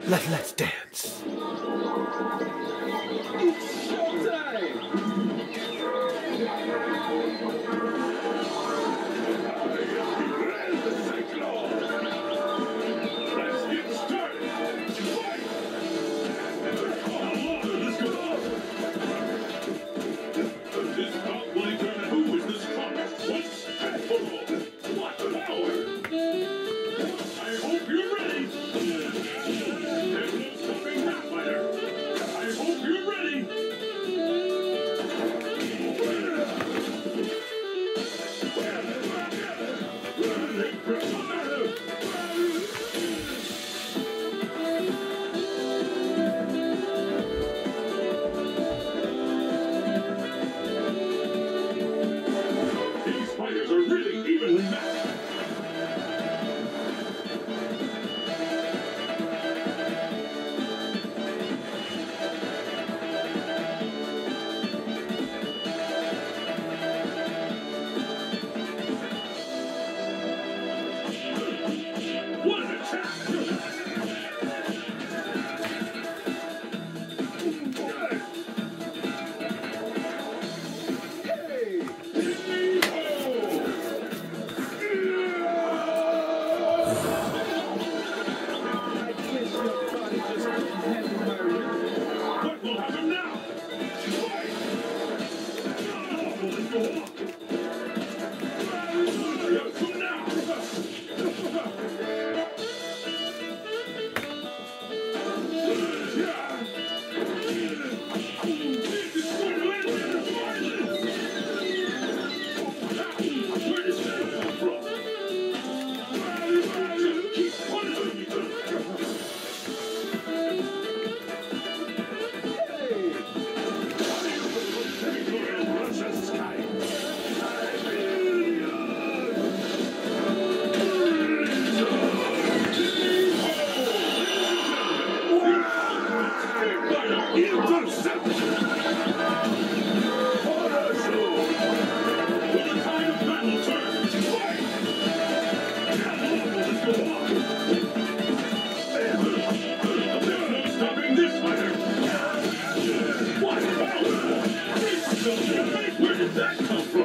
Let's dance. It's showtime! Let's get started! Fight! This outplay tournament, who is the strongest? What's special? What power? I hope you're ready! There's no stopping that fighter! I hope you're ready! These fighters are really evenly matched. What an attack! What will happen now? Fight! Let's go on! Come now! Where does that come from? Keep punishing me. Territorial Russia's sky. Intercepted! Horror show! When the tide of battle turns, fight! Let's go on! There's no stopping this fighter! What power! Where did that come from?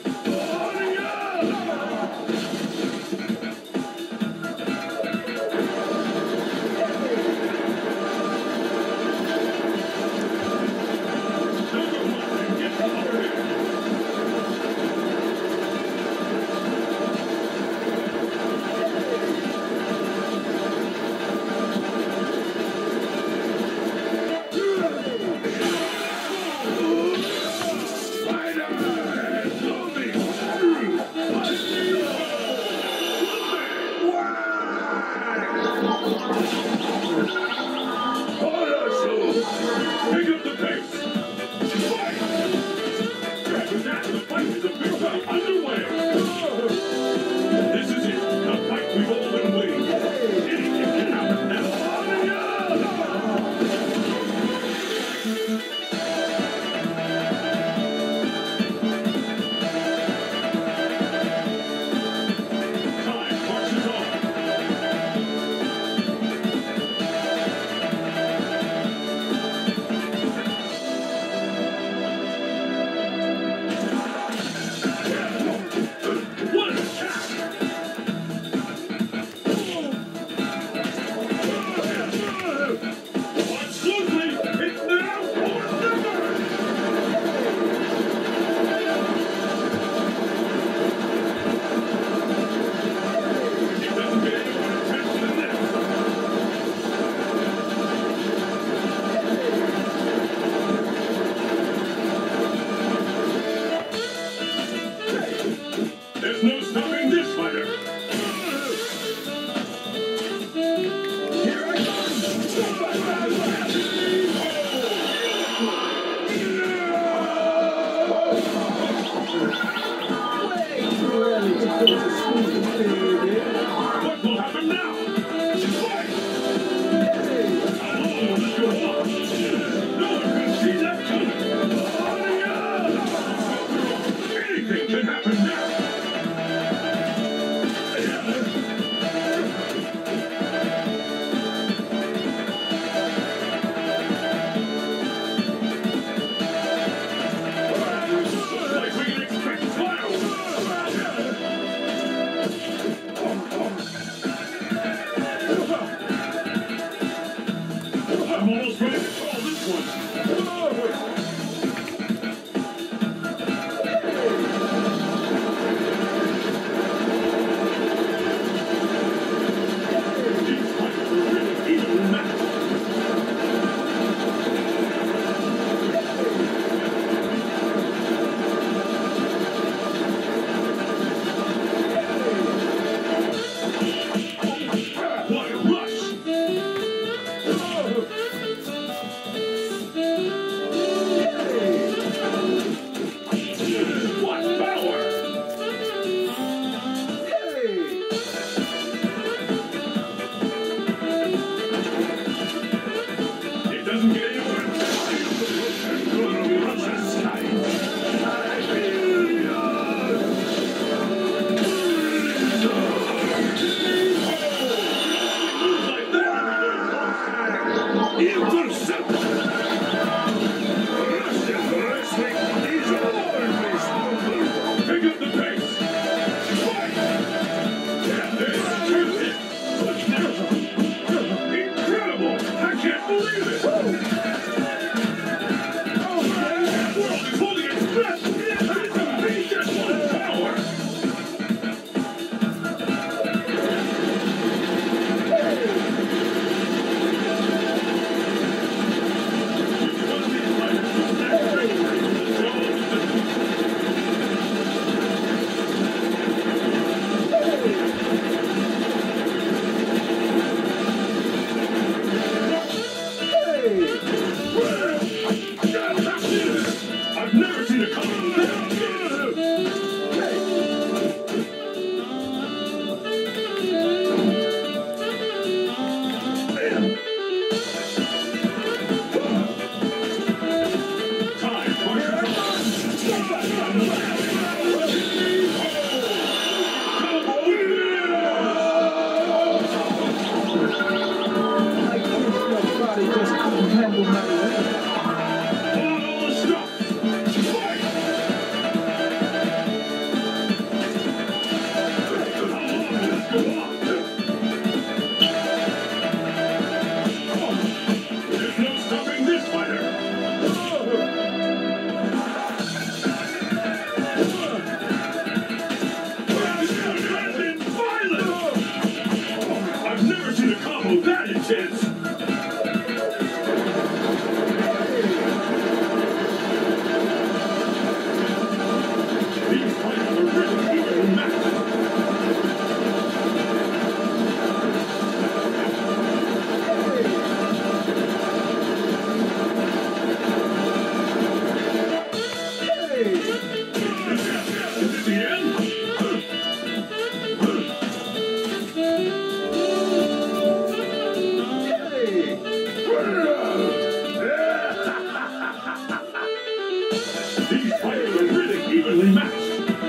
Pick up the pace! Fight! After that, the fight is a big fight underway! This is it, the fight we've all been waiting for! Anything can happen now! Time marches on! Intercept! Russian wrestling is always moving. Pick up the pace. Fight! Yeah, this turns it. Incredible! I can't believe it! Oh, man! The world is holding its breath! It's unleashed its full power! I've never seen a combo that good. Time for your I guess your body just couldn't handle my weight. There's no stopping this fighter. I've never seen a combo that intense. These fighters are really evenly matched. Is it the end? These fighters are really evenly matched.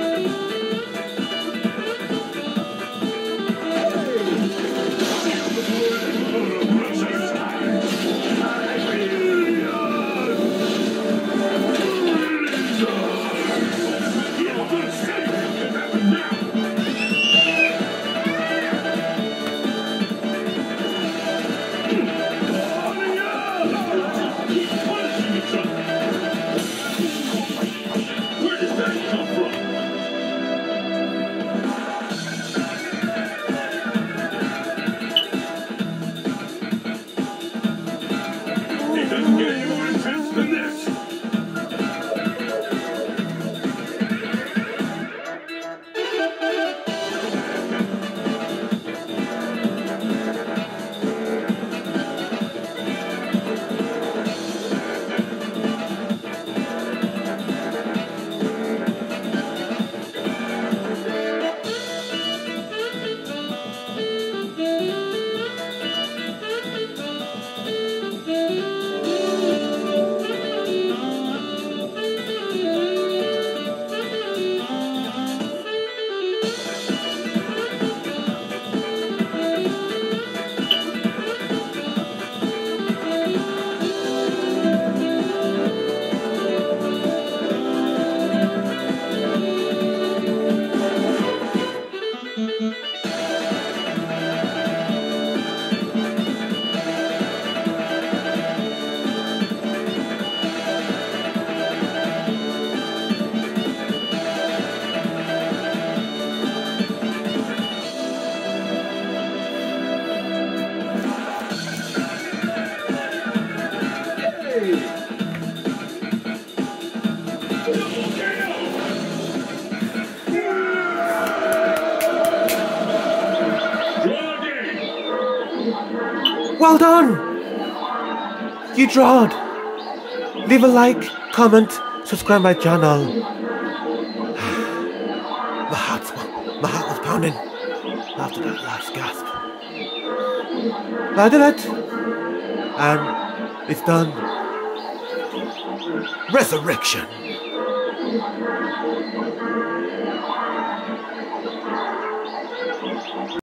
Where did that come from? It doesn't get any more intense than this. Well done! You drawed. Leave a like, comment, subscribe my channel. My heart was pounding after that last gasp. But I did it, and it's done. Resurrection.